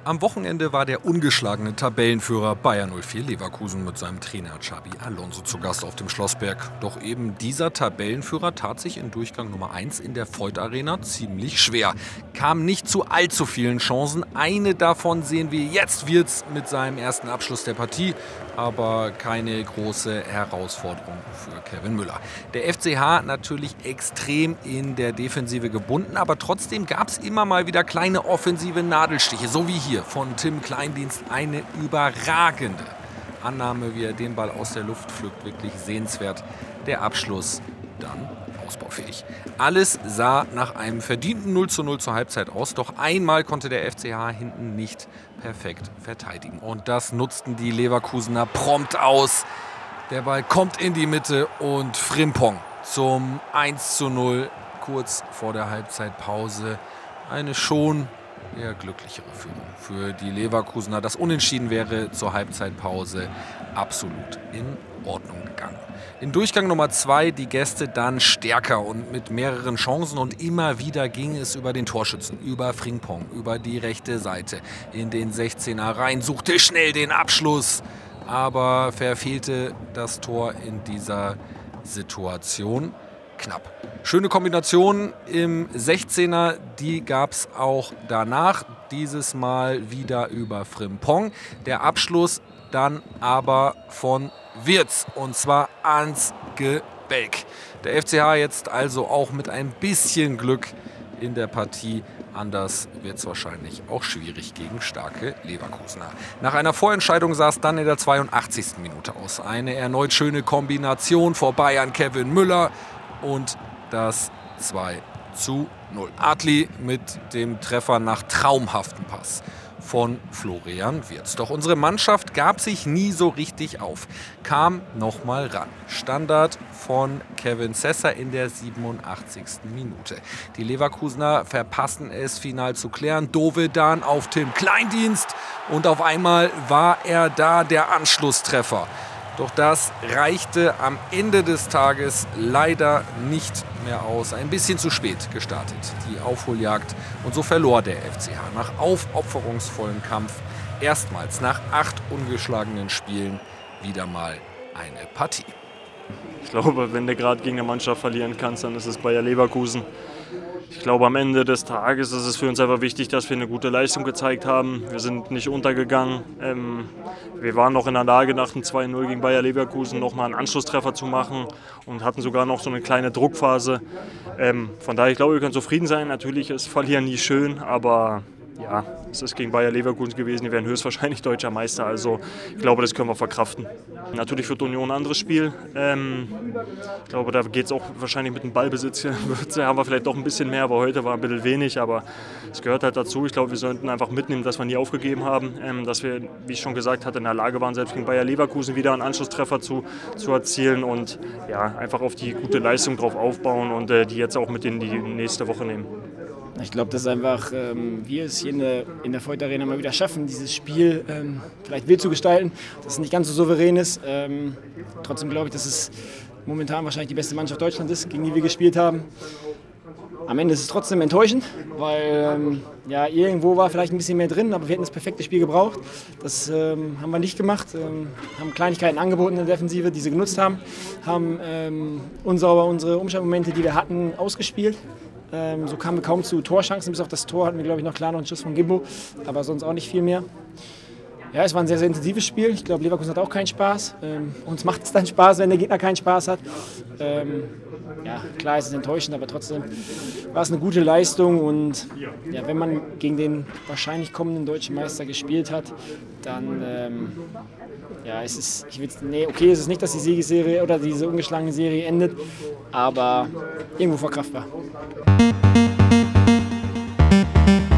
Am Wochenende war der ungeschlagene Tabellenführer Bayer 04 Leverkusen mit seinem Trainer Xabi Alonso zu Gast auf dem Schlossberg. Doch eben dieser Tabellenführer tat sich in Durchgang Nummer 1 in der Voith Arena ziemlich schwer. Kam nicht zu allzu vielen Chancen. Eine davon sehen wir jetzt, Wirtz mit seinem ersten Abschluss der Partie. Aber keine große Herausforderung für Kevin Müller. Der FCH natürlich extrem in der Defensive gebunden, aber trotzdem gab es immer mal wieder kleine offensive Nadelstiche, so wie hier von Tim Kleindienst. Eine überragende Annahme, wie er den Ball aus der Luft pflückt, wirklich sehenswert. Der Abschluss dann ausbaufähig. Alles sah nach einem verdienten 0:0 zur Halbzeit aus, doch einmal konnte der FCH hinten nicht perfekt verteidigen. Und das nutzten die Leverkusener prompt aus. Der Ball kommt in die Mitte und Frimpong zum 1:0 kurz vor der Halbzeitpause. Eine schon eher glücklichere Führung für die Leverkusener. Das Unentschieden wäre zur Halbzeitpause absolut in Ordnung gegangen. In Durchgang Nummer 2 die Gäste dann stärker und mit mehreren Chancen und immer wieder ging es über den Torschützen, über Frimpong, über die rechte Seite in den 16er rein, suchte schnell den Abschluss, aber verfehlte das Tor in dieser Situation knapp. Schöne Kombination im 16er, die gab es auch danach, dieses Mal wieder über Frimpong. Der Abschluss dann aber von Wirtz und zwar ans Gebälk. Der FCH jetzt also auch mit ein bisschen Glück in der Partie. Anders wird es wahrscheinlich auch schwierig gegen starke Leverkusener. Nach einer Vorentscheidung sah es dann in der 82. Minute aus. Eine erneut schöne Kombination vorbei an Kevin Müller und das 2:0. Adli mit dem Treffer nach traumhaftem Pass von Florian Wirtz. Doch unsere Mannschaft gab sich nie so richtig auf, kam nochmal ran. Standard von Kevin Sesser in der 87. Minute. Die Leverkusener verpassen es final zu klären. Dovedan auf Tim Kleindienst und auf einmal war er da, der Anschlusstreffer. Doch das reichte am Ende des Tages leider nicht mehr aus. Ein bisschen zu spät gestartet, die Aufholjagd. Und so verlor der FCH nach aufopferungsvollem Kampf erstmals nach 8 ungeschlagenen Spielen wieder mal eine Partie. Ich glaube, wenn du gerade gegen eine Mannschaft verlieren kannst, dann ist es Bayer Leverkusen. Ich glaube, am Ende des Tages ist es für uns einfach wichtig, dass wir eine gute Leistung gezeigt haben. Wir sind nicht untergegangen. Wir waren noch in der Lage, nach dem 2:0 gegen Bayer Leverkusen noch mal einen Anschlusstreffer zu machen und hatten sogar noch so eine kleine Druckphase. Von daher, ich glaube, wir können zufrieden sein. Natürlich ist Verlieren nie schön, aber ja, es ist gegen Bayer Leverkusen gewesen. Die werden höchstwahrscheinlich deutscher Meister. Also ich glaube, das können wir verkraften. Natürlich wird Union ein anderes Spiel. Ich glaube, da geht es auch wahrscheinlich mit dem Ballbesitz. Haben wir vielleicht doch ein bisschen mehr, aber heute war ein bisschen wenig. Aber es gehört halt dazu. Ich glaube, wir sollten einfach mitnehmen, dass wir nie aufgegeben haben. Dass wir, wie ich schon gesagt hatte, in der Lage waren, selbst gegen Bayer Leverkusen wieder einen Anschlusstreffer zu erzielen. Und ja, einfach auf die gute Leistung drauf aufbauen und die jetzt auch mit in die nächste Woche nehmen. Ich glaube, dass einfach wir es hier in der Voith Arena mal wieder schaffen, dieses Spiel vielleicht wild zu gestalten, dass es nicht ganz so souverän ist. Trotzdem glaube ich, dass es momentan wahrscheinlich die beste Mannschaft Deutschlands ist, gegen die wir gespielt haben. Am Ende ist es trotzdem enttäuschend, weil ja, irgendwo war vielleicht ein bisschen mehr drin, aber wir hätten das perfekte Spiel gebraucht. Das haben wir nicht gemacht, haben Kleinigkeiten angeboten in der Defensive, die sie genutzt haben, haben unsere Umschaltmomente, die wir hatten, ausgespielt. So kamen wir kaum zu Torchancen, bis auf das Tor hatten wir, glaube ich, noch klar noch einen Schuss von Gimbo, aber sonst auch nicht viel mehr. Ja, es war ein sehr, sehr intensives Spiel. Ich glaube, Leverkusen hat auch keinen Spaß. Uns macht es dann Spaß, wenn der Gegner keinen Spaß hat. Ja, klar, es ist enttäuschend, aber trotzdem war es eine gute Leistung. Und ja, wenn man gegen den wahrscheinlich kommenden deutschen Meister gespielt hat, dann ja, es ist es nicht, dass die Siegesserie oder diese ungeschlagene Serie endet, aber irgendwo verkraftbar.